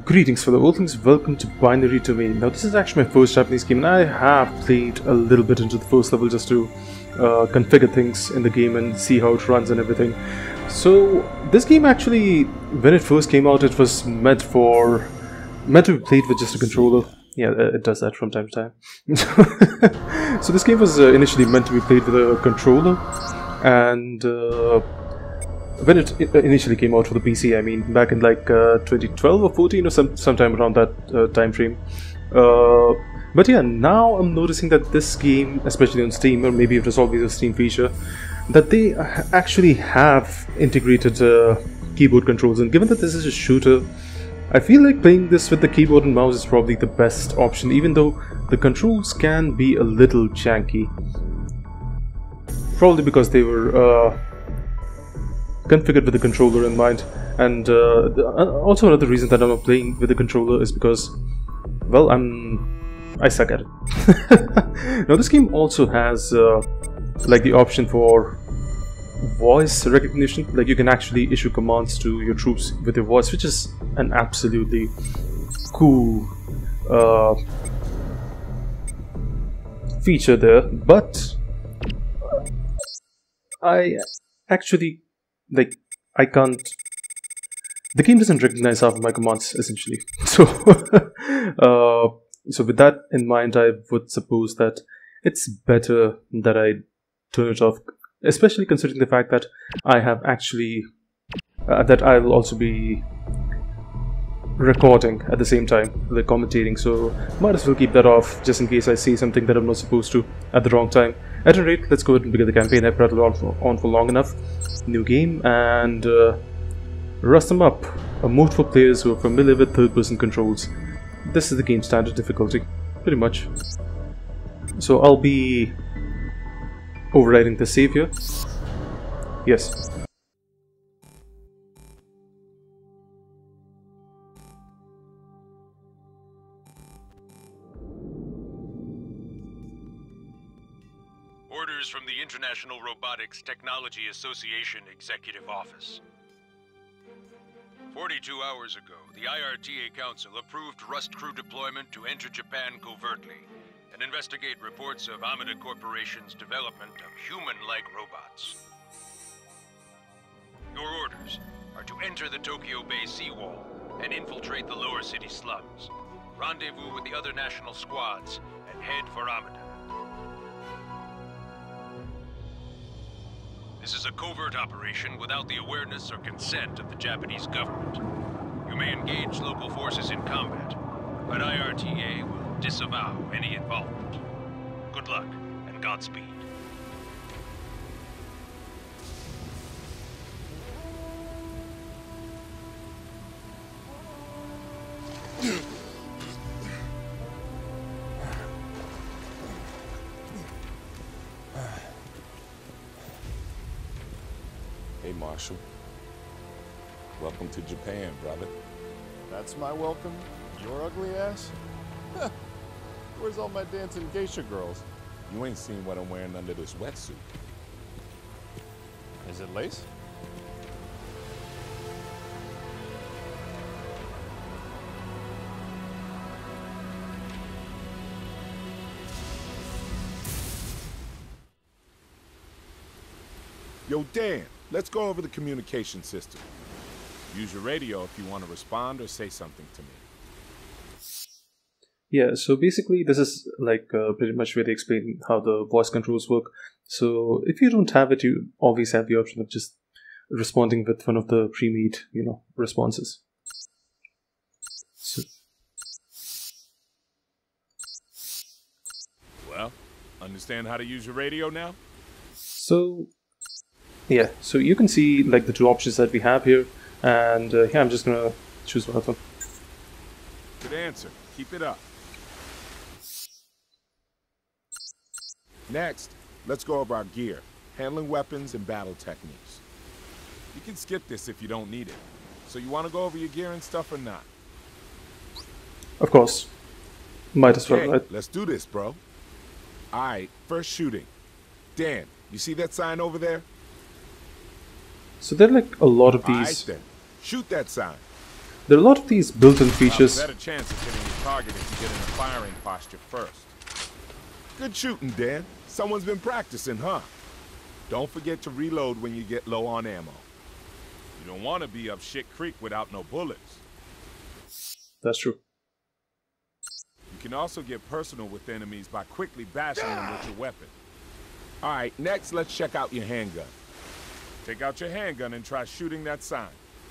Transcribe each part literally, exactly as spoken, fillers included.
Greetings fellow Earthlings, welcome to Binary Domain. Now this is actually my first Japanese game and I have played a little bit into the first level just to uh, configure things in the game and see how it runs and everything. So this game actually, when it first came out, it was meant for, meant to be played with just a controller. Yeah, it does that from time to time. So this game was uh, initially meant to be played with a controller, and uh, when it initially came out for the P C, I mean back in like uh, twenty twelve or fourteen or some sometime around that uh, time frame. Uh, but yeah, now I'm noticing that this game, especially on Steam, or maybe it was always a Steam feature, that they actually have integrated uh, keyboard controls. And given that this is a shooter, I feel like playing this with the keyboard and mouse is probably the best option, even though the controls can be a little janky. Probably because they were uh, configured with the controller in mind. And uh, the, uh, also another reason that I'm not playing with the controller is because, well, I'm I suck at it. Now this game also has uh, like the option for voice recognition. Like you can actually issue commands to your troops with your voice, which is an absolutely cool uh, feature there. But I actually, like, I can't, the game doesn't recognize half of my commands essentially. So uh, so with that in mind, I would suppose that it's better that I turn it off, especially considering the fact that I have actually uh, that I'll also be recording at the same time, like commentating, so might as well keep that off just in case I say something that I'm not supposed to at the wrong time. At any rate, let's go ahead and begin the campaign. I've prattled on for, on for long enough. New game, and uh, rust them up. A mode for players who are familiar with third-person controls. This is the game's standard difficulty, pretty much. So I'll be overriding the save here. Yes. Orders from the International Robotics Technology Association Executive Office. forty-two hours ago, the I R T A Council approved Rust Crew deployment to enter Japan covertly and investigate reports of Amada Corporation's development of human-like robots. Your orders are to enter the Tokyo Bay Seawall and infiltrate the lower city slums, rendezvous with the other national squads, and head for Amada. This is a covert operation without the awareness or consent of the Japanese government. You may engage local forces in combat, but I R T A will disavow any involvement. Good luck, and Godspeed. Hey, Marshall. Welcome to Japan, brother. That's my welcome? Your ugly ass? Where's all my dancing geisha girls? You ain't seen what I'm wearing under this wetsuit. Is it lace? Yo, Dan, let's go over the communication system. Use your radio if you want to respond or say something to me. Yeah, so basically this is like uh, pretty much where they explain how the voice controls work. So if you don't have it, you always have the option of just responding with one of the pre-made, you know, responses. So, Well, understand how to use your radio now? so yeah, so you can see like the two options that we have here, and uh, yeah, I'm just gonna choose one of them. Good answer. Keep it up. Next, let's go over our gear, handling weapons and battle techniques. You can skip this if you don't need it. So you want to go over your gear and stuff or not? Of course. Might as well, Okay, right? let's do this, bro. Alright, first shooting. Dan, you see that sign over there? So there are like a lot of Alright these. then, shoot that sign. There are a lot of these built-in features. Better chance of hitting your target if you get in a firing posture first. Good shooting, Dan. Someone's been practicing, huh? Don't forget to reload when you get low on ammo. You don't want to be up shit creek without no bullets. That's true. You can also get personal with enemies by quickly bashing them with your weapon. Alright, next let's check out your handgun. Take out your handgun and try shooting that sign.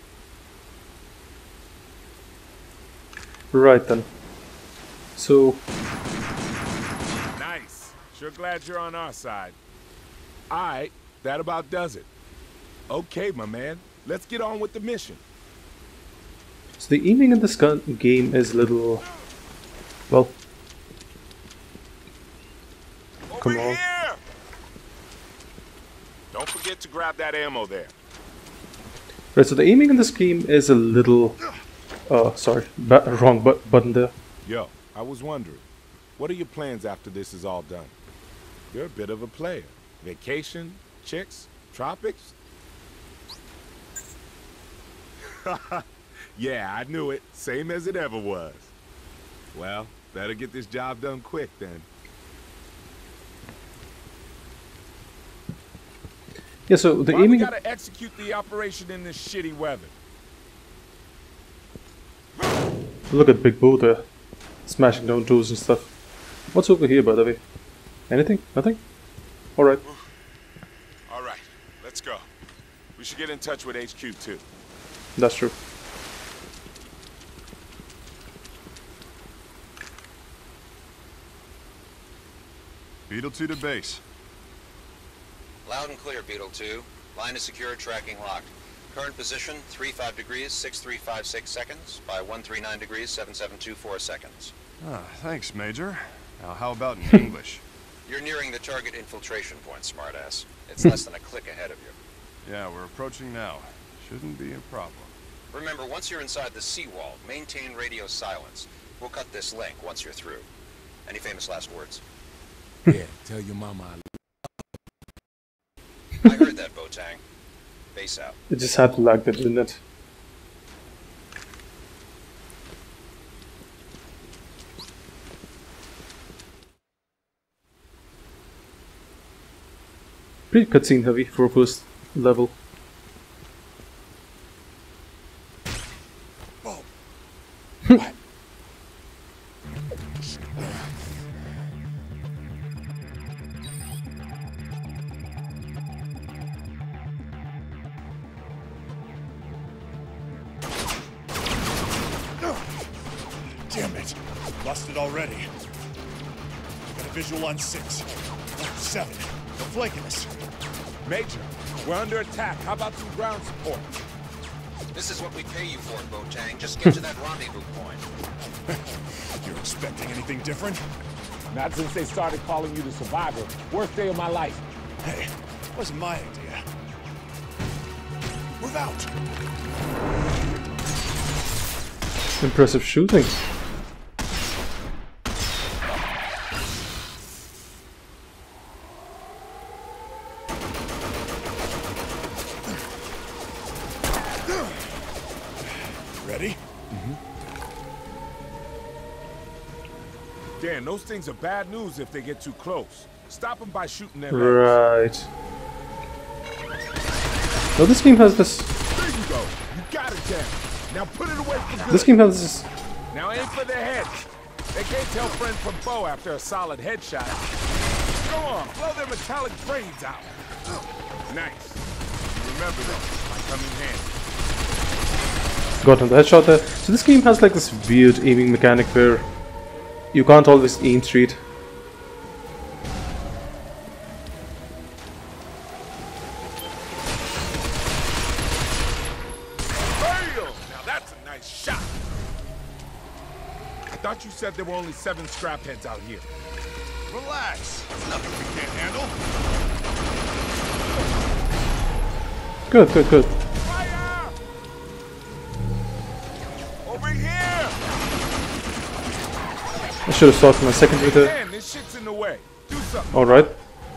Right then. So... Nice. Sure glad you're on our side. Alright, that about does it. Okay, my man. Let's get on with the mission. So the aiming in this gun game is a little... Well... Over Come on. here! Don't forget to grab that ammo there. Right, so the aiming in this game is a little... Uh, sorry, ba wrong bu button there. Yo, I was wondering, what are your plans after this is all done? You're a bit of a player. Vacation, chicks, tropics? Yeah, I knew it. Same as it ever was. Well, better get this job done quick then. Yeah, so the Why aiming... we gotta execute the operation in this shitty weather? Look at Big Bo there, smashing down doors and stuff. What's over here, by the way? Anything? Nothing? Alright. Alright, let's go. We should get in touch with H Q too. That's true. Beetle two to base. Loud and clear, Beetle two. Line is secure, tracking locked. Current position, three five degrees, six three five six seconds, by one three nine degrees, seven seven two four seconds. Ah, thanks, Major. Now, how about in English? You're nearing the target infiltration point, smartass. It's less than a click ahead of you. Yeah, we're approaching now. Shouldn't be a problem. Remember, once you're inside the Seawall, maintain radio silence. We'll cut this link once you're through. Any famous last words? Yeah, tell your mama I I heard that, Botang. Base out. It just had to lag that, didn't it? Pretty cutscene heavy for a first level. Whoa. What? Damn it! Lost it already. Got a visual on six. Oh, seven. They're flanking us. Major, we're under attack. How about some ground support? This is what we pay you for, Botang. Just get to that rendezvous point. You're expecting anything different? Not since they started calling you the survivor. Worst day of my life. Hey, wasn't my idea. Move out! Impressive shooting. Ready? Dan, those things are bad news if they get too close. Stop them by shooting their legs. Right. Now this game has this... There you go. You got it, Dan. Now put it away for good. This game has this... Now aim for their heads. They can't tell friend from foe after a solid headshot. Go on, blow their metallic brains out. Nice. Remember that. Might come in handy. Got on the headshot there. So this game has like this weird aiming mechanic where you can't always aim straight. Bam! Now that's a nice shot. I thought you said there were only seven scrap heads out here. Relax. There's nothing we can't handle. Good, good, good. Fire! Over here! I should have started my secondary there. Man, this shit's in the way. Do something. Alright.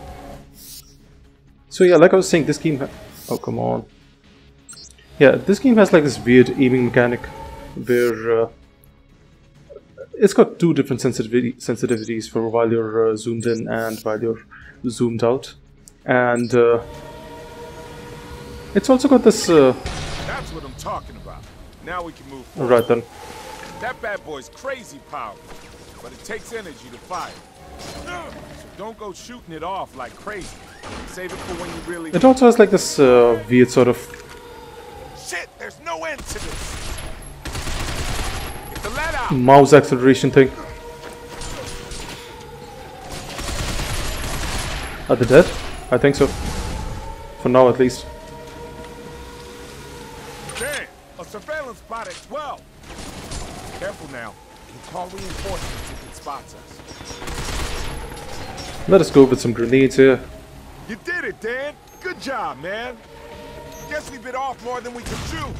So yeah, like I was saying, this game ha- oh come on. Yeah, this game has like this weird aiming mechanic where uh, it's got two different sensitivity sensitivities for while you're uh, zoomed in and while you're zoomed out, and uh, it's also got this. Uh, That's what I'm talking about. Now we can move forward. right then. That bad boy's crazy powerful, but it takes energy to fire. So don't go shooting it off like crazy. Save it for when you really. It also has like this uh, weird sort of Shit, there's no end to this. Get the lead out. mouse acceleration thing. Are they dead? I think so. For now, at least. Damn, a surveillance spot at twelve. Careful now. We'll call reinforcements if it spots us. Let us go with some grenades here. You did it, Dan. Good job, man. Guess we bit off more than we could chew.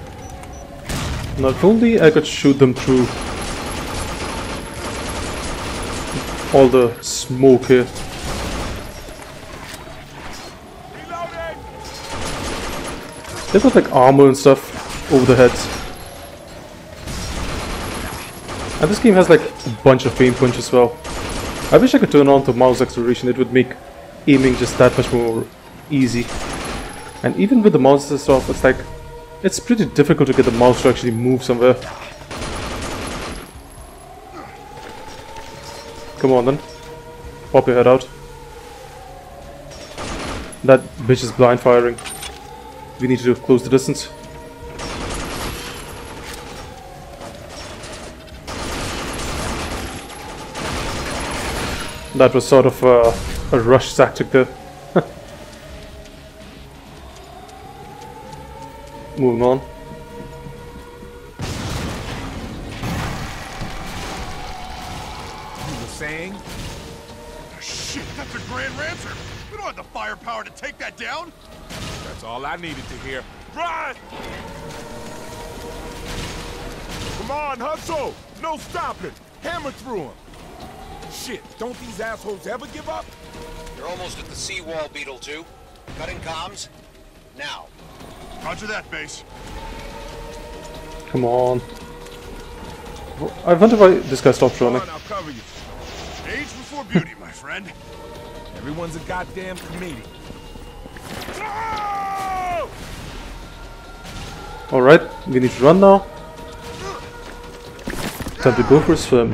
Not only I could shoot them through all the smoke here. Reloading. They've got like armor and stuff over their heads. And this game has like a bunch of pain punch as well. I wish I could turn on the mouse acceleration. It would make aiming just that much more easy. And even with the mouse and stuff, it's like it's pretty difficult to get the mouse to actually move somewhere. Come on then. Pop your head out. That bitch is blind firing. We need to close the distance. That was sort of uh, a rush tactic there. Moving on. You were saying? Shit, that's a Grand Ransom! We don't have the firepower to take that down! That's all I needed to hear. Run! Come on, hustle! No stopping! Hammer through him! Shit, don't these assholes ever give up? You're almost at the Seawall, Beetle two. Cutting comms. Now. Roger that, base. Come on. I wonder why this guy stopped Come running. on, I'll cover you. Age before beauty, my friend. Everyone's a goddamn comedian. Oh! Alright, we need to run now. Time to go for a swim.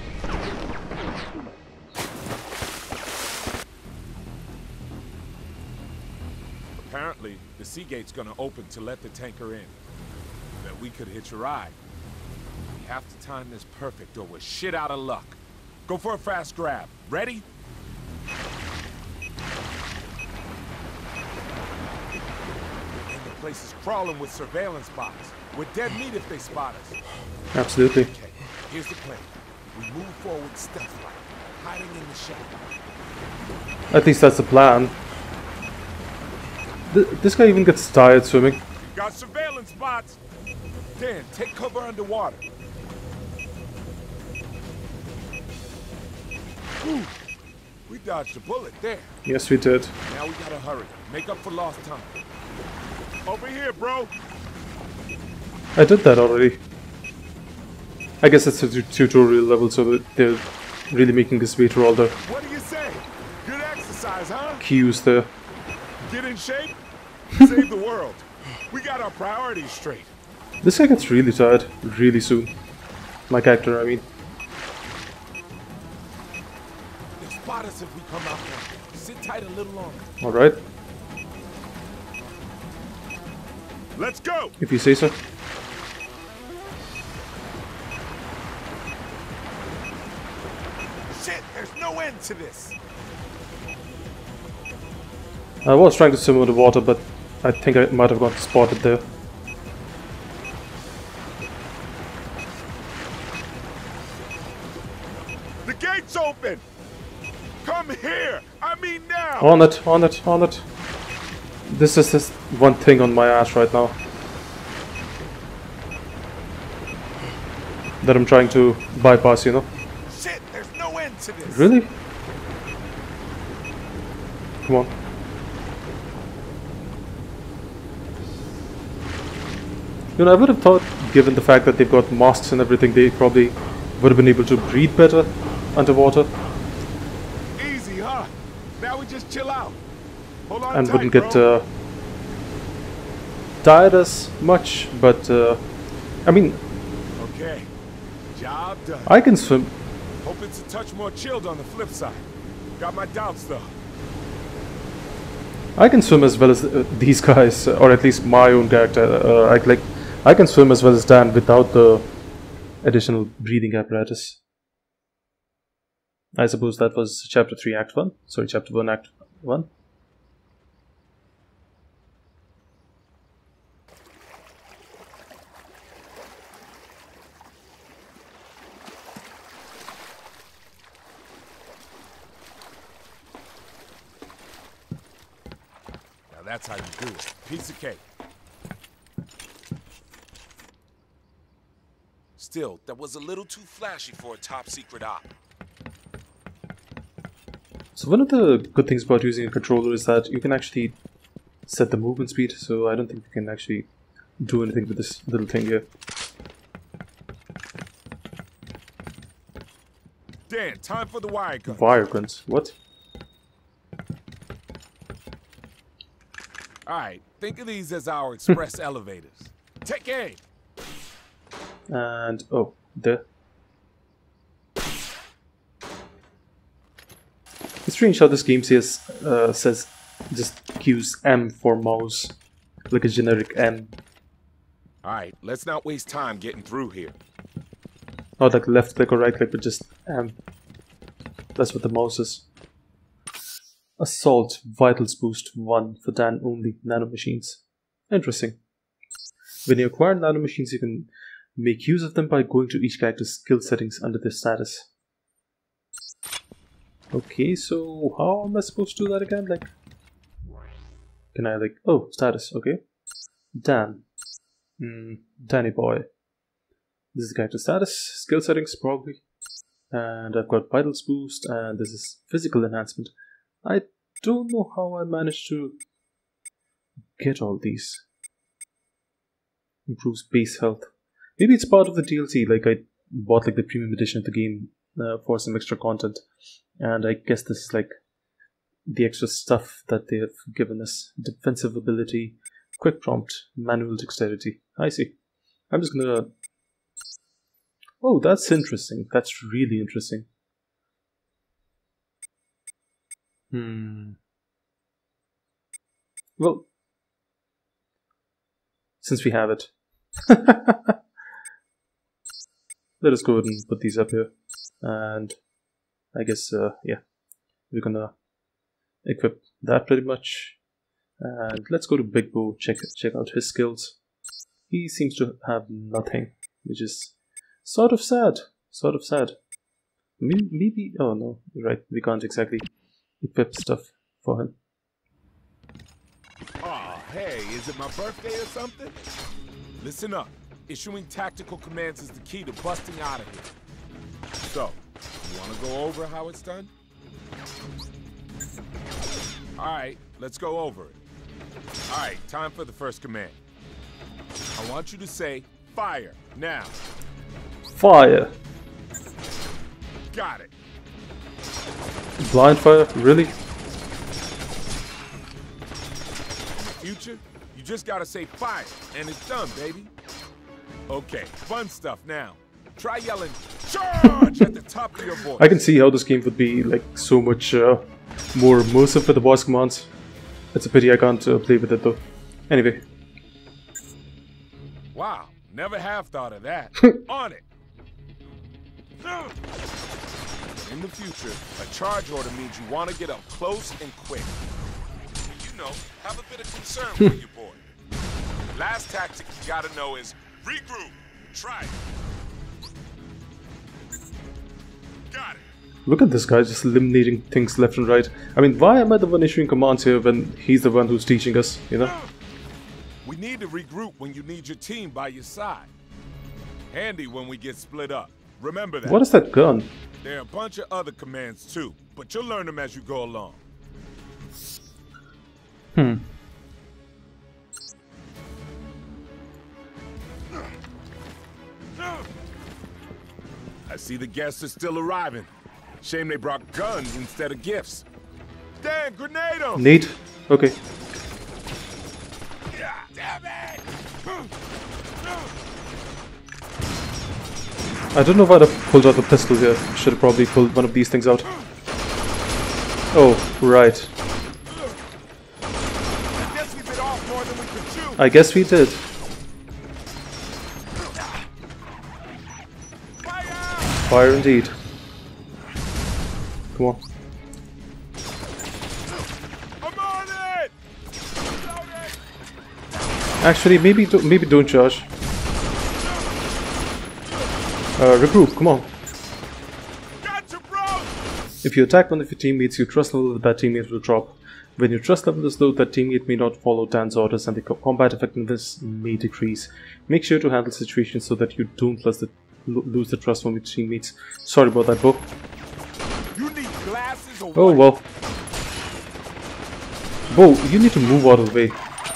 Apparently, the sea gate's gonna open to let the tanker in. Bet we could hitch a ride. We have to time this perfect or we're shit out of luck. Go for a fast grab. Ready? And the place is crawling with surveillance bots. We're dead meat if they spot us. Absolutely. Okay, here's the plan. We move forward stealth-like, hiding in the shadow. At least that's the plan. Th this guy even gets tired swimming. Got surveillance bots. Dan, take cover underwater. Whew. We dodged a bullet there. Yes, we did. Now we gotta hurry. Make up for lost time. Over here, bro. I did that already. I guess it's a tu tutorial level, so that they're really making this way through all the What do you say? Good exercise, huh? cues there. Get in shape. Save the world. We got our priorities straight. This guy gets really tired really soon. My character, I mean. They'll spot us if we come out now. Sit tight a little longer. Alright, Let's go. if you say so. Shit, there's no end to this. I was trying to swim under the water, but I think I might have got spotted there. The gate's open. Come here. I mean now. On it, on it, on it. This is just one thing on my ass right now. That I'm trying to bypass, you know. Shit, there's no end to this. Really? Come on. You know, I would have thought given the fact that they've got masks and everything, they probably would have been able to breathe better underwater. Easy, huh? Now we just chill out. Hold on And tight, wouldn't get bro. uh, tired as much, but uh, I mean, Okay, job done. I can swim. Hope it's a touch more chilled on the flip side. Got my doubts though. I can swim as well as uh, these guys, uh, or at least my own character. Uh, I like, I can swim as well as Dan without the additional breathing apparatus. I suppose that was chapter three, act one. Sorry, chapter one, act one. That's how you do it. Piece of cake. Still, that was a little too flashy for a top secret op. So one of the good things about using a controller is that you can actually set the movement speed, so I don't think we can actually do anything with this little thing here. Dan, time for the wire gun. Wire guns? What? Alright, think of these as our express elevators. Take aim! And, oh, there. It's strange how this game says, uh, says just use M for mouse, like a generic M. Alright, let's not waste time getting through here. Not like left click or right click, but just M. That's what the mouse is. Assault Vitals Boost one for Dan only nanomachines. Interesting. When you acquire nanomachines, you can make use of them by going to each character's skill settings under their status. Okay, so how am I supposed to do that again? Like, can I like, oh, status, okay. Dan. Mm, Danny boy. This is the character status, skill settings probably. And I've got Vitals Boost, and this is physical enhancement. I don't know how I managed to get all these. Improves base health. Maybe it's part of the D L C, like I bought like the premium edition of the game uh, for some extra content. And I guess this is like the extra stuff that they have given us. Defensive ability, quick prompt, manual dexterity. I see. I'm just gonna... Oh, that's interesting. That's really interesting. Hmm. Well, since we have it, let us go ahead and put these up here. And I guess, uh, yeah, we're gonna equip that pretty much. And let's go to Big Bo, check, check out his skills. He seems to have nothing, which is sort of sad. Sort of sad. Maybe, maybe oh no, you're right, we can't exactly equip stuff for him. Aw, hey, is it my birthday or something? Listen up. Issuing tactical commands is the key to busting out of here. So, you want to go over how it's done? Alright, let's go over it. Alright, time for the first command. I want you to say, fire, now. Fire! Got it. Blind fire? Really? Future, you just gotta say fire, and it's done, baby. Okay, fun stuff now. Try yelling, charge at the top of your voice. I can see how this game would be like so much uh, more immersive with the voice commands. It's a pity I can't uh, play with it though. Anyway. Wow, never have thought of that. On it. In the future, a charge order means you want to get up close and quick. You know, have a bit of concern for your boy. Last tactic you gotta know is regroup. Try it. Got it. Look at this guy just eliminating things left and right. I mean, why am I the one issuing commands here when he's the one who's teaching us, you know? We need to regroup when you need your team by your side. Handy when we get split up. Remember that. What is that gun? There are a bunch of other commands too, but you'll learn them as you go along. Hmm. see the guests are still arriving. Shame they brought guns instead of gifts. Dan, grenade 'em! Need? Okay. Damn it! I don't know why I pulled out the pistol here. Should have probably pulled one of these things out. Oh, right. I guess we bit off more than we could chew. I guess we did. Fire! Fire indeed. Come on. I'm on it! Load it! Actually, maybe do maybe don't charge. Uh, regroup, come on. Gotcha, bro! If you attack one of your teammates, your trust level with that teammate will drop. When your trust level is low, that teammate may not follow Dan's orders and the combat effectiveness may decrease. Make sure to handle situations so that you don't lose the, lose the trust from your teammates. Sorry about that, Bo. You need glasses or Oh what? well. Bo, you need to move out of the way.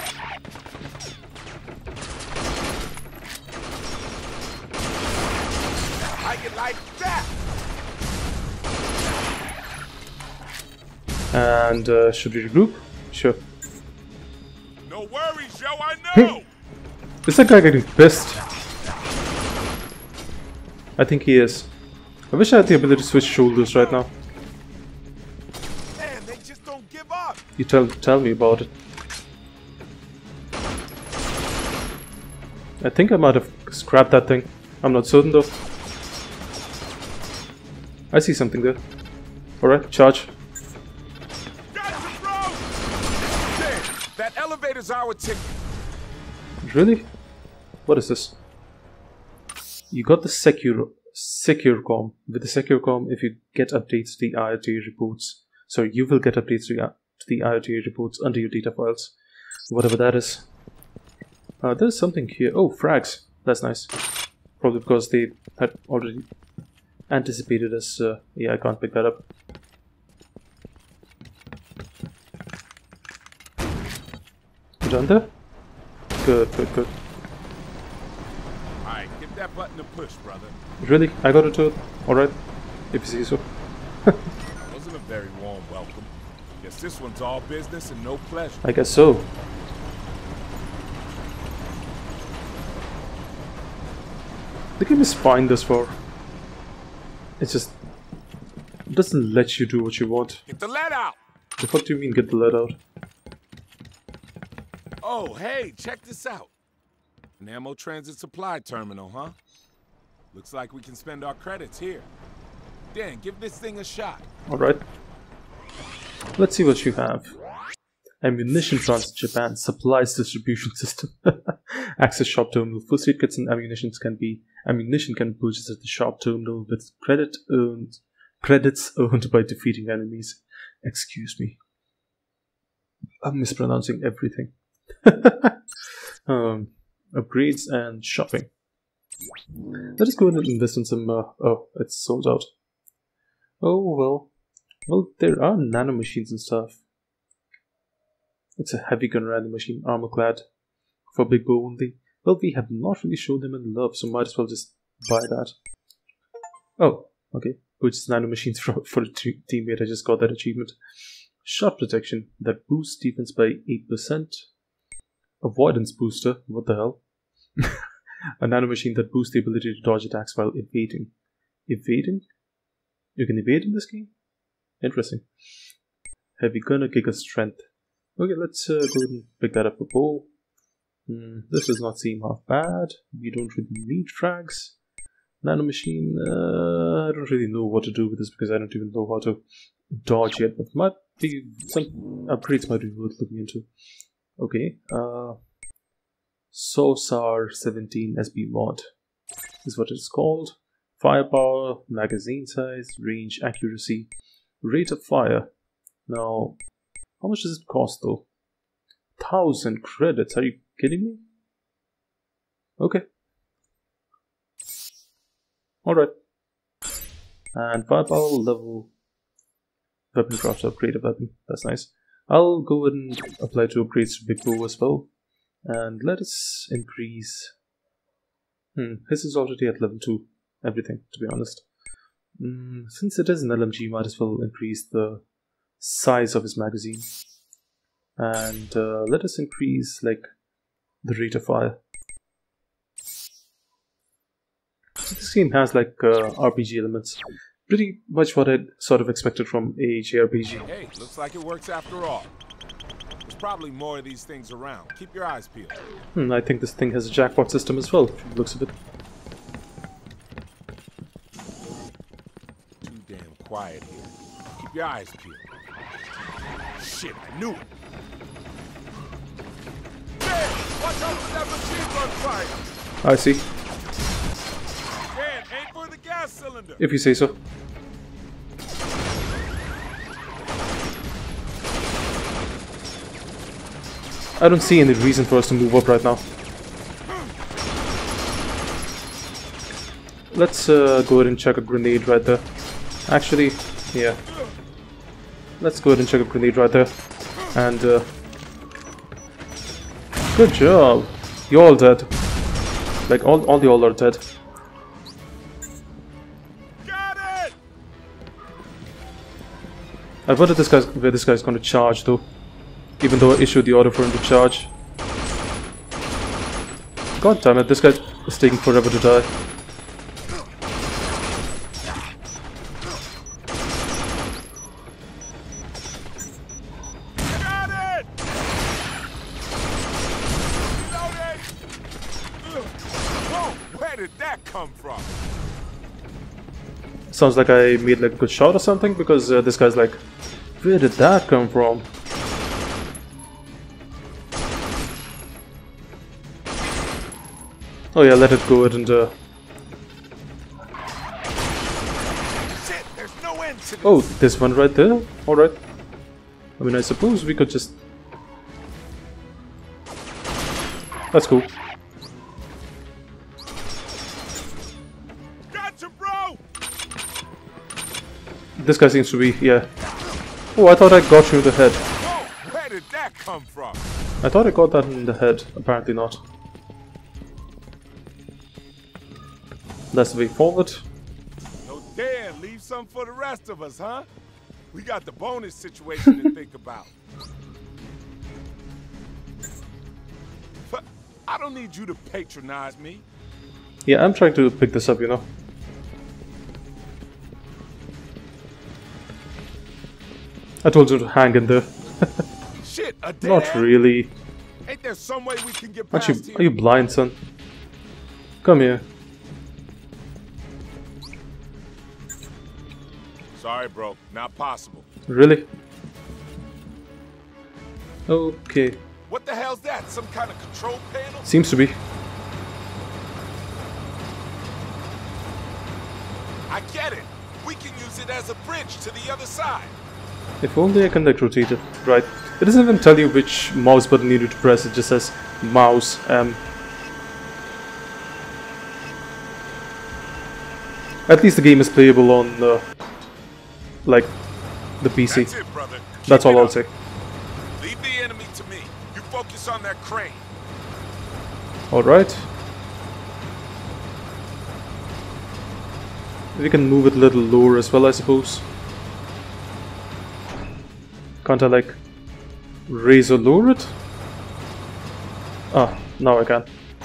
How you like that? And uh, should we regroup? Sure. No worries, yo, I know! Is that guy getting pissed? I think he is. I wish I had the ability to switch shoulders right now. Man, they just don't give up! You tell tell me about it. I think I might have scrapped that thing. I'm not certain though. I see something there. Alright, charge. Gotcha, bro! Damn, that elevator's our ticket. Really? What is this? You got the secure secure com. With the secure com, if you get updates to the I O T reports, sorry, you will get updates to, to the I O T reports under your data files, whatever that is. Uh, there's something here. Oh, frags. That's nice. Probably because they had already anticipated us. Uh, yeah, I can't pick that up. You done there? Good, good, good. Alright, give that button a push, brother. Really? I got it too? Alright. If you say so. Wasn't a very warm welcome. Guess this one's all business and no pleasure. I guess so. The game is fine thus far. It's just... It doesn't let you do what you want. Get the lead out! The fuck do you mean get the lead out? Oh, hey, check this out. An ammo transit supply terminal, huh? Looks like we can spend our credits here. Dan, give this thing a shot. Alright. Let's see what you have. Ammunition Transit Japan Supplies Distribution System. Access Shop Terminal. First aid kits and ammunition can be ammunition can be purchased at the shop terminal with credit earned credits earned by defeating enemies. Excuse me. I'm mispronouncing everything. um, upgrades and shopping. Let us go ahead and invest in some. Uh, oh, it's sold out. Oh well. Well, there are nano machines and stuff. It's a heavy gun random machine, armor clad, for Big Bo only. Well, we have not really shown them in love, so might as well just buy that. Oh, okay. Purchase nano machines for, for a teammate. I just got that achievement. Shot protection that boosts defense by eight percent. Avoidance booster. What the hell? A nano machine that boosts the ability to dodge attacks while evading. Evading? You can evade in this game? Interesting. Heavy gunner, giga strength. Okay, let's uh, go ahead and pick that up for Bo. Hmm, this does not seem half bad. We don't really need frags. Nano machine, uh, I don't really know what to do with this because I don't even know how to dodge yet, but might be some upgrades might be worth looking into. Okay, uh, SOSAR seventeen S B mod is what it's called. Firepower, magazine size, range, accuracy, rate of fire. Now, how much does it cost though? Thousand credits, are you kidding me? Okay. Alright. And firepower level. Weapon crafts upgrade a weapon. That's nice. I'll go ahead and apply to upgrades to Big Bo as well. And let us increase. Hmm, his is already at level two. Everything, to be honest. Mm, since it is an L M G, might as well increase the size of his magazine. And uh, let us increase like the rate of fire. So this game has like uh, R P G elements. Pretty much what I'd sort of expected from a J R P G. Hey, looks like it works after all. There's probably more of these things around. Keep your eyes peeled. Hmm, I think this thing has a jackpot system as well, from the looks of it. Too damn quiet here. Keep your eyes peeled. Shit, I knew it. Hey, watch out for that machine gun fire. I see. Dan, aim for the gas cylinder. If you say so. I don't see any reason for us to move up right now. Let's uh, go ahead and check a grenade right there. Actually, yeah. Let's go ahead and check a grenade right there. And, uh... good job! You're all dead. Like, all, all the all are dead. Got it! I wonder this guy's, where this guy's gonna charge, though. Even though I issued the order for him to charge. God damn it, this guy is taking forever to die. Got it! Reloading! Whoa, where did that come from? Sounds like I made like a good shot or something, because uh, this guy's like, where did that come from? Oh yeah, let it go ahead and uh... Shit, there's no end to this. oh, this one right there? Alright. I mean, I suppose we could just... That's cool. Gotcha, bro! This guy seems to be, yeah. Oh, I thought I got you in the head. Whoa, where did that come from? I thought I got that in the head. Apparently not. That's the way forward. No damn, leave some for the rest of us, huh? We got the bonus situation to think about. But I don't need you to patronize me. Yeah, I'm trying to pick this up, you know. I told you to hang in there. Shit, a dead Not end? really. Ain't there some way we can get Aren't past you, here? are you blind, son? Come here. Sorry, bro. Not possible. Really? Okay. What the hell's that? Some kind of control panel? Seems to be. I get it. We can use it as a bridge to the other side. If only I can like rotate it. Right. It doesn't even tell you which mouse button you need to press. It just says mouse M. At least the game is playable on uh, like the P C. That's it, brother. Keep That's all it I'll up. say. Leave the enemy to me. You focus on that crane. Alright. We can move it a little lower as well, I suppose. Can't I like raise or lower it? Ah, now I can.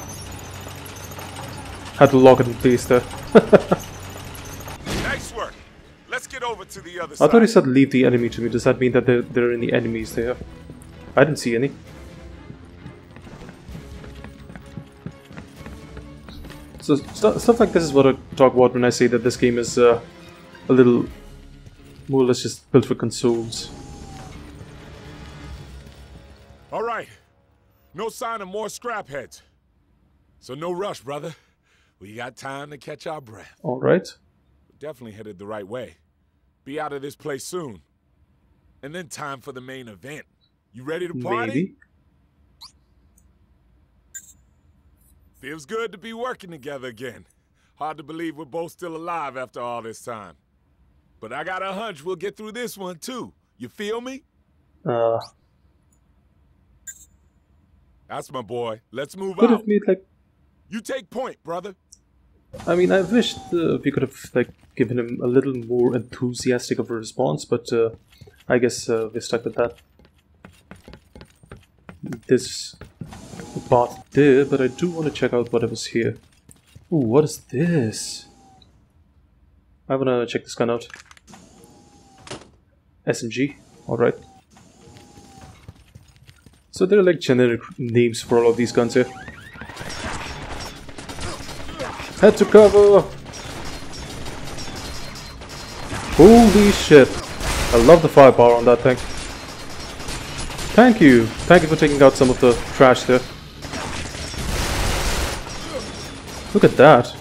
Had to lock it in place there. Nice work. Let's get over to the other I side. thought he said leave the enemy to me. Does that mean that there, there are any enemies there? I didn't see any. So st stuff like this is what I talk about when I say that this game is uh, a little more or less just built for consoles. All right. No sign of more scrap heads. So no rush, brother. We got time to catch our breath. Alright. Definitely headed the right way. Be out of this place soon. And then time for the main event. You ready to party? Maybe. Feels good to be working together again. Hard to believe we're both still alive after all this time. But I got a hunch we'll get through this one too. You feel me? Uh, That's my boy. Let's move could out. have made like... You take point, brother. I mean, I wish uh, we could have like given him a little more enthusiastic of a response, but uh, I guess uh, we're stuck with that. This path there, but I do want to check out whatever's here. Ooh, what is this? I wanna check this gun out. S M G, alright. So there are like generic names for all of these guns here. Head to cover! Holy shit! I love the firepower on that thing. Thank you! Thank you for taking out some of the trash there. Look at that.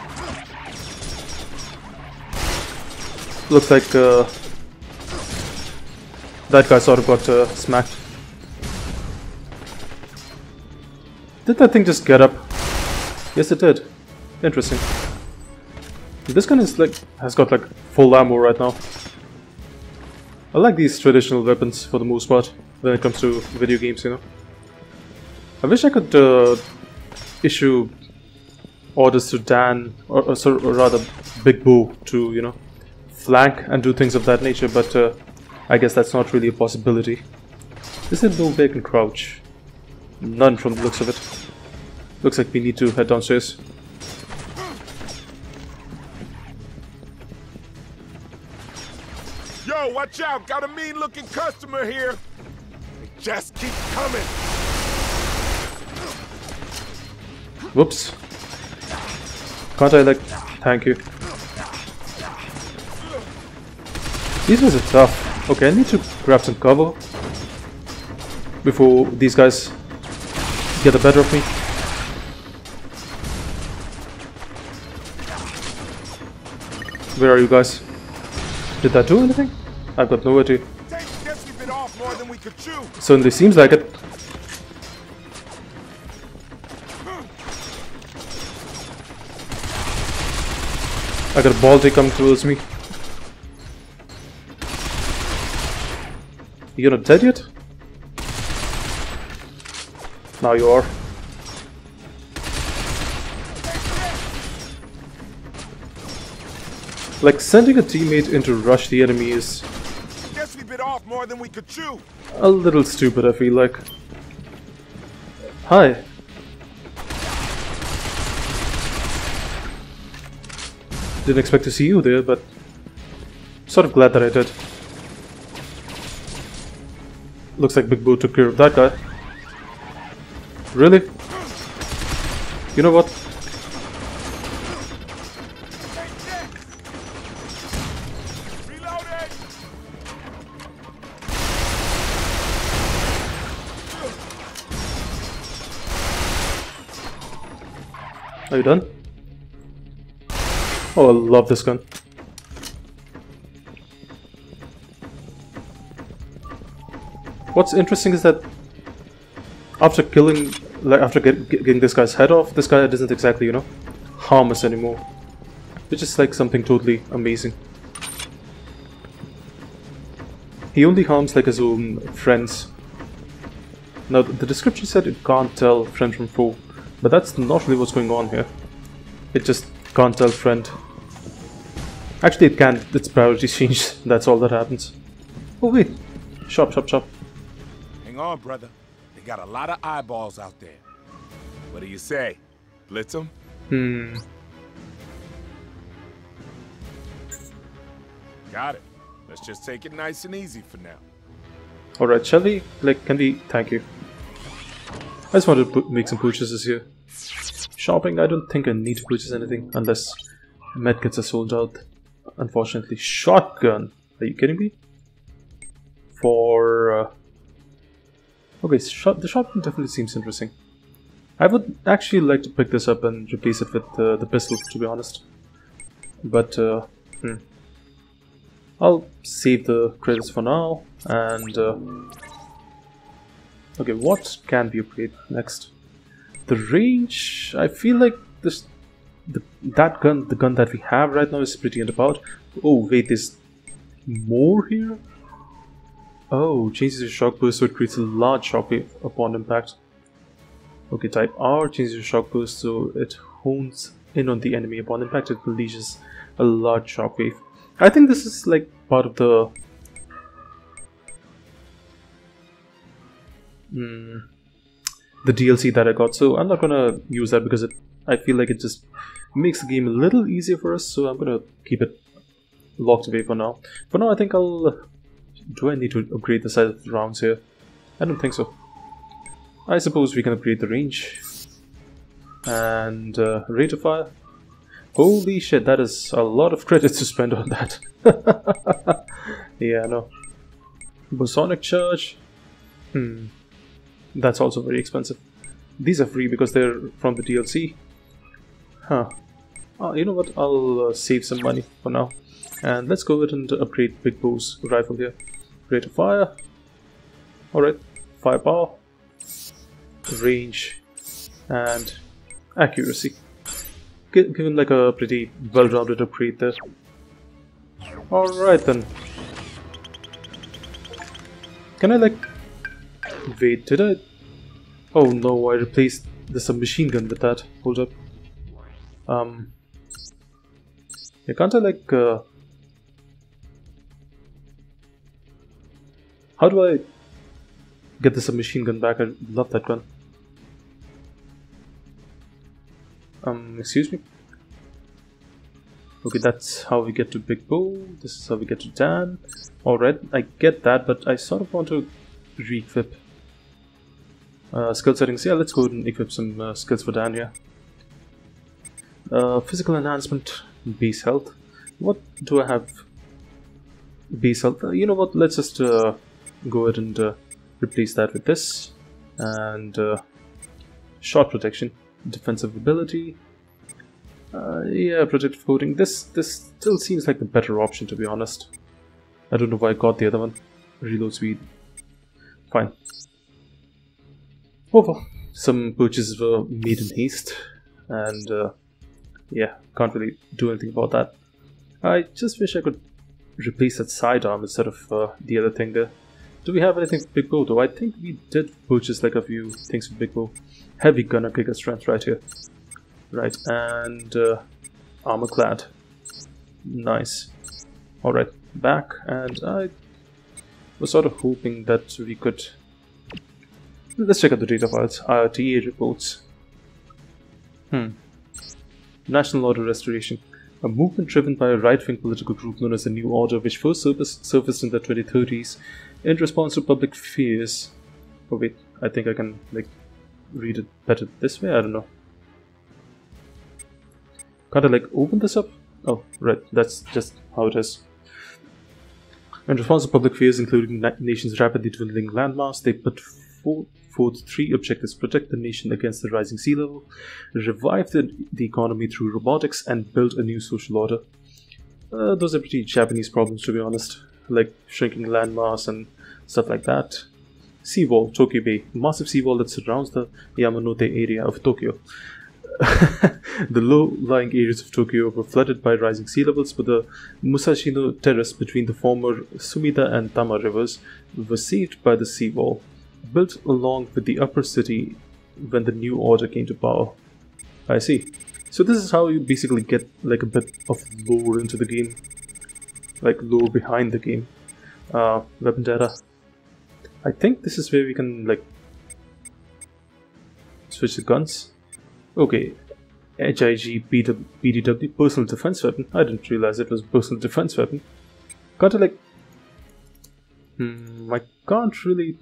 Looks like uh, that guy sort of got uh, smacked. Did that thing just get up? Yes, it did. Interesting. This gun is like has got like full ammo right now. I like these traditional weapons for the most part when it comes to video games, you know. I wish I could uh, issue orders to Dan, or, or, so, or rather Big Bo, to, you know, flank and do things of that nature, but uh, I guess that's not really a possibility. Is there no way I can crouch? None from the looks of it. Looks like we need to head downstairs. Yo, watch out! Got a mean-looking customer here! They just keep coming! Whoops. Can't I, like... Thank you. These guys are tough. Okay, I need to grab some cover before these guys get the better of me. Where are you guys? Did that do anything? I've got no idea. Certainly seems like it. I got a Balti coming towards me. You're not dead yet? Now you are. Like, sending a teammate in to rush the enemy is Guess we bit off more than we could chew. a little stupid, I feel like. Hi. Didn't expect to see you there, but sort of glad that I did. Looks like Big Bo took care of that guy. Really? You know what? Are you done? Oh, I love this gun. What's interesting is that after killing, like after get, get, getting this guy's head off, this guy doesn't exactly, you know, harm us anymore. Which is like something totally amazing. He only harms like his own friends. Now, the description said it can't tell friend from foe, but that's not really what's going on here. It just can't tell friend. Actually, it can. Its priorities change. That's all that happens. Oh wait, shop, shop, shop. Hang on, brother. They got a lot of eyeballs out there. What do you say? Blitz them? Hmm. Got it. Let's just take it nice and easy for now. Alright, shall we? Like, can we? Thank you. I just want to make some purchases here. Shopping, I don't think I need to purchase anything unless medkits are sold out. Unfortunately. Shotgun! Are you kidding me? For... Uh... Okay, shot the shotgun definitely seems interesting. I would actually like to pick this up and replace it with uh, the pistol, to be honest. But, uh... Hmm. I'll save the credits for now, and... Uh, okay, what can be upgraded next? The range, I feel like this, the, that gun, the gun that we have right now is pretty underpowered. Oh wait, there's more here? Oh, changes your shock burst so it creates a large shockwave upon impact. Okay, type R changes your shock burst so it hones in on the enemy. Upon impact, it releases a large shockwave. I think this is like part of the mm, the D L C that I got, so I'm not gonna use that because it, I feel like it just makes the game a little easier for us, so I'm gonna keep it locked away for now. For now, I think I'll... Uh, do I need to upgrade the size of the rounds here? I don't think so. I suppose we can upgrade the range. And uh, rate of fire. Holy shit, that is a lot of credits to spend on that. Yeah, no. Bosonic charge. Hmm. That's also very expensive. These are free because they're from the D L C. Huh. Oh, you know what? I'll uh, save some money for now. And let's go ahead and upgrade Big Bow's rifle here. Rate of fire. Alright. Firepower. Range. And accuracy. G given like a pretty well-rounded upgrade there. Alright then. Can I like... Wait, did I... Oh no, I replaced the submachine gun with that. Hold up. Um... Yeah, can't I like... Uh... How do I get the submachine gun back? I love that gun. Um, excuse me? Okay, that's how we get to Big Bow. This is how we get to Dan. Alright, I get that, but I sort of want to re-equip uh, skill settings. Yeah, let's go ahead and equip some uh, skills for Dan, yeah. Uh, physical enhancement, base health. What do I have? Base health. Uh, you know what? Let's just uh, go ahead and uh, replace that with this. And uh, shot protection. Defensive ability. Uh, yeah, protective coating. This this still seems like the better option, to be honest. I don't know why I got the other one. Reload speed. Fine. Oh well, some purchases were made in haste, and uh, yeah, can't really do anything about that. I just wish I could replace that sidearm instead of uh, the other thing there. Do we have anything for Big Bow though? I think we did purchase like a few things for Big Bow. Heavy gunner kicker strength right here. Right, and uh, armor clad. Nice. Alright, back, and I was sort of hoping that we could... Let's check out the data files. I R T A reports. Hmm. National Order Restoration. A movement driven by a right-wing political group known as the New Order, which first surfaced in the twenty thirties in response to public fears. Oh wait, I think I can like read it better this way. I don't know. Can't I like open this up? Oh, right. That's just how it is. In response to public fears, including the nation's rapidly dwindling landmass, they put forth three objectives: protect the nation against the rising sea level, revive the, the economy through robotics, and build a new social order. Uh, those are pretty Japanese problems, to be honest, like shrinking landmass and stuff like that. Seawall, Tokyo Bay, massive seawall that surrounds the Yamanote area of Tokyo. The low-lying areas of Tokyo were flooded by rising sea levels, but the Musashino Terrace between the former Sumida and Tama rivers was saved by the seawall, built along with the upper city when the new order came to power. I see. So this is how you basically get like a bit of lore into the game, like lore behind the game. Uh, weapon data. I think this is where we can like switch the guns. Okay, H I G P D W, personal defense weapon. I didn't realize it was personal defense weapon. Can't I like... Hmm, I can't really...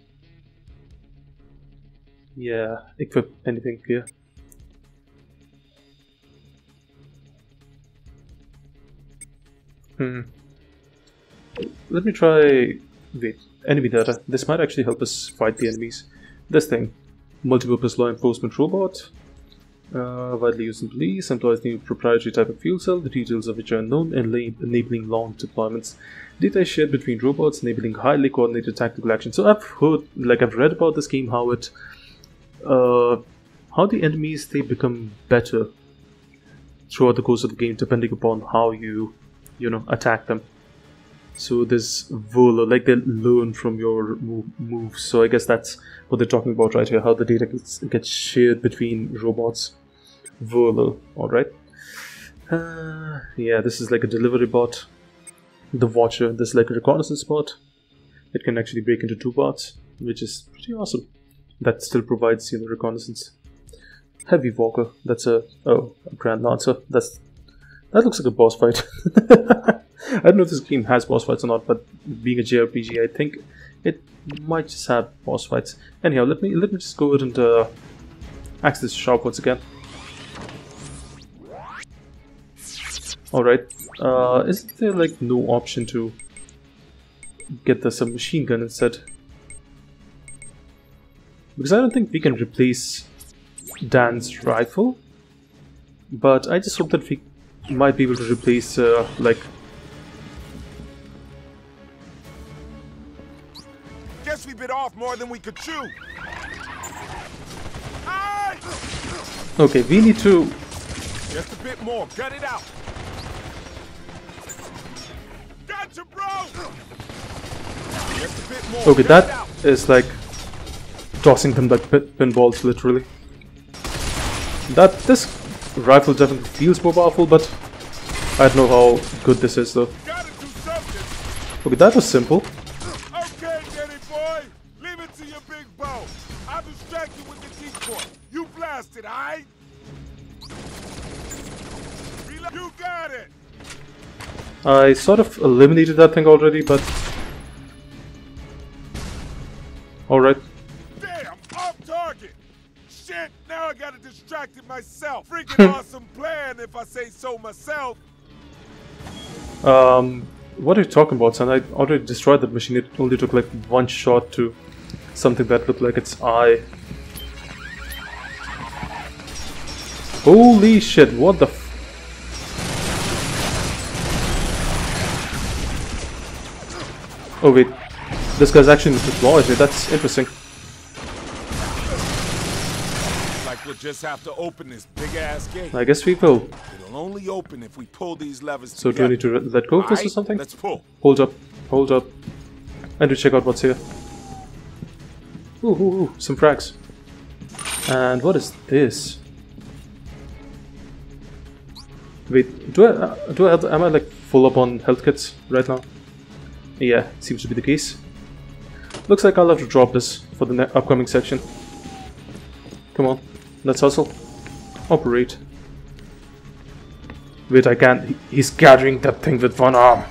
Yeah, equip anything here. Hmm. Let me try... Wait, enemy data. This might actually help us fight the enemies. This thing. Multipurpose law enforcement robot. Uh, widely used in police, employs new proprietary type of fuel cell, the details of which are unknown, and enabling long deployments. Data is shared between robots, enabling highly coordinated tactical action. So I've heard, like I've read about this game, how it, uh, how the enemies, they become better throughout the course of the game, depending upon how you, you know, attack them. So there's Volo, like they learn from your move, moves. So I guess that's what they're talking about right here, how the data gets, gets shared between robots. Whirler, alright. Uh, yeah, this is like a delivery bot. The Watcher, this is like a reconnaissance bot. It can actually break into two parts, which is pretty awesome. That still provides, you know, reconnaissance. Heavy Walker, that's a, oh, a Grand Lancer. That's, that looks like a boss fight. I don't know if this game has boss fights or not, but being a J R P G, I think it might just have boss fights. Anyhow, let me let me just go ahead and uh, axe this shop once again. Alright, uh, isn't there like no option to get the submachine gun instead? Because I don't think we can replace Dan's rifle, but I just hope that we might be able to replace uh, like. Guess we bit off more than we could chew. Okay, we need to. Just a bit more. Gut it out. Gotcha, bro. Just a bit more. Okay, that is like tossing them like pin pinballs, literally. That this rifle definitely feels more powerful, but I don't know how good this is though. Gotta do something. Okay, that was simple. Okay, Danny boy, leave it to your big bow. I'll distract you with the decoy. You blast it, aight? You got it. I sort of eliminated that thing already, but alright. Damn, off target. Shit, now I gotta distract it myself. Freaking awesome plan, if I say so myself. Um, what are you talking about, son? I already destroyed that machine. It only took like one shot to something that looked like its eye. Holy shit, what the f- Oh wait, this guy's actually deployed here. That's interesting. Like we'll just have to open this big ass gate. I guess we will. It'll only open if we pull these levers So do I need to let go of this or something? Let's pull. Hold up, hold up. I need to check out what's here. Ooh, ooh, ooh, some frags. And what is this? Wait, do I, uh, do I have, am I like full up on health kits right now? Yeah, seems to be the case. Looks like I'll have to drop this for the upcoming section. Come on, let's hustle. Operate. Wait, I can't. He, he's gathering that thing with one arm.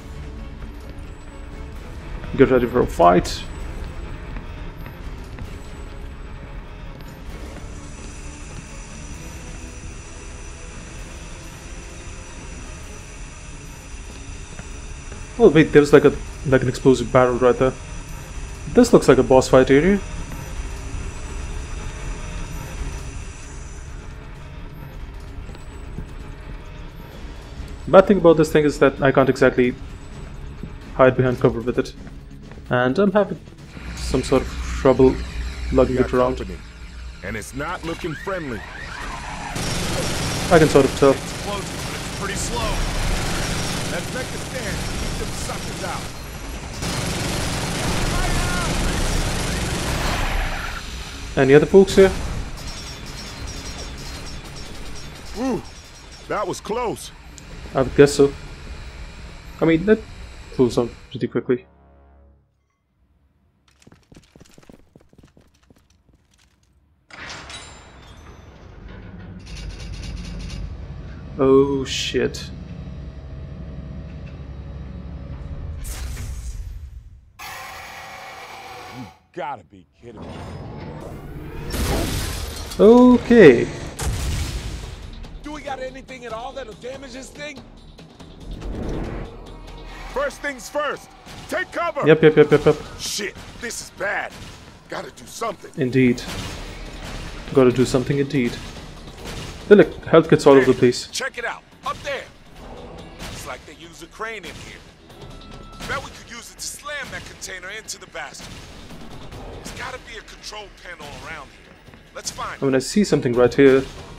Get ready for a fight. Oh wait, there's like a like an explosive barrel right there. This looks like a boss fight area. Bad thing about this thing is that I can't exactly hide behind cover with it, and I'm having some sort of trouble lugging it around. Company, and it's not looking friendly. I can sort of tell. It's pretty slow. Let's make a stand. Keep them suckers out. Any other folks here? Ooh, that was close. I would guess so. I mean, that cools down pretty quickly. Oh shit. You gotta be kidding me. Okay. Do we got anything at all that'll damage this thing? First things first. Take cover. Yep, yep, yep, yep, yep. Shit, this is bad. Gotta do something. Indeed. Gotta do something indeed. There are like health kits all over the place. Check it out. Up there. It's like they use a crane in here. Bet we could use it to slam that container into the bastard. There's gotta be a control panel around here. Let's find I mean, I see something right here.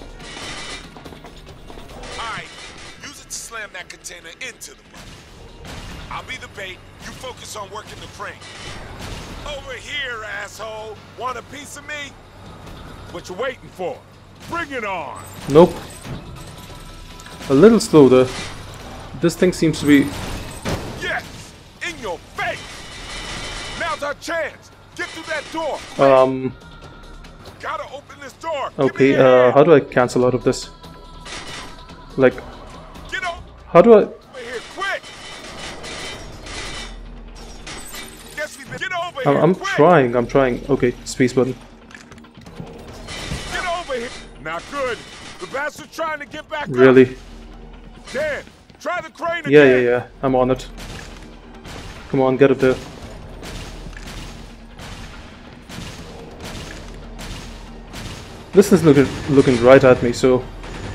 Alright, use it to slam that container into the mud. I'll be the bait, you focus on working the crane. Over here, asshole! Want a piece of me? What you waiting for? Bring it on! Nope. A little slow there. This thing seems to be... Yes! In your face! Now's our chance! Get through that door! Um... Gotta open this door! Give me Okay, your uh, hand. how do I cancel out of this? Like... Get over How do I... here, quick! Guess we Get over I'm, here, I'm quick! trying, I'm trying. Okay, space button. Get over here! Not good! The bastard's trying to get back up! Really? Dan, try the crane again! Yeah, yeah, yeah. I'm on it. Come on, get up there. This is looking looking right at me, so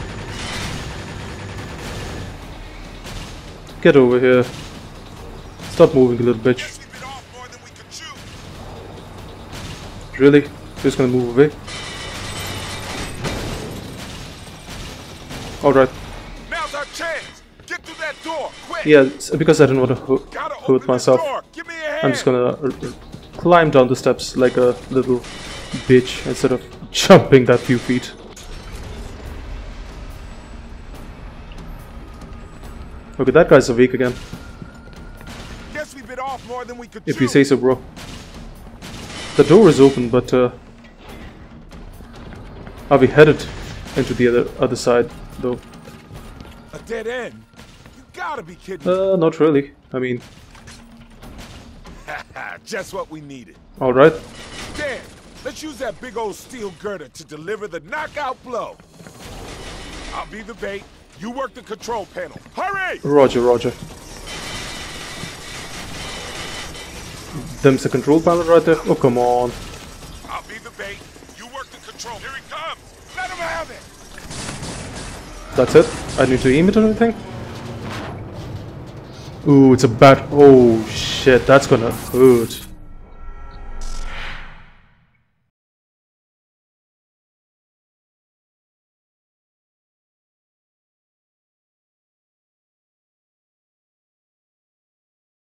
get over here. Stop moving, little bitch. Guess we bit off more than we could chew. Really? Just gonna move away? Alright. Now's our chance! Get through that door, quick! Yeah, it's because I didn't want to hu Gotta hurt open this myself. door. Give me a hand. I'm just gonna uh, uh, climb down the steps like a little bitch instead of jumping that few feet. Okay, that guy's awake again. Guess we bit off more than we could If chew. you say so, bro. The door is open, but uh, are we headed into the other other side, though? A dead end? You gotta be kidding me. Uh, not really. I mean, Just what we needed. all right. Dan, let's use that big old steel girder to deliver the knockout blow. I'll be the bait. You work the control panel. Hurry! Roger, Roger. Them's the control panel right there. Oh, come on. I'll be the bait. You work the control. Here he comes. Let him have it. That's it. I need to aim it or anything. Ooh, it's a bat. Oh shit, that's gonna hurt.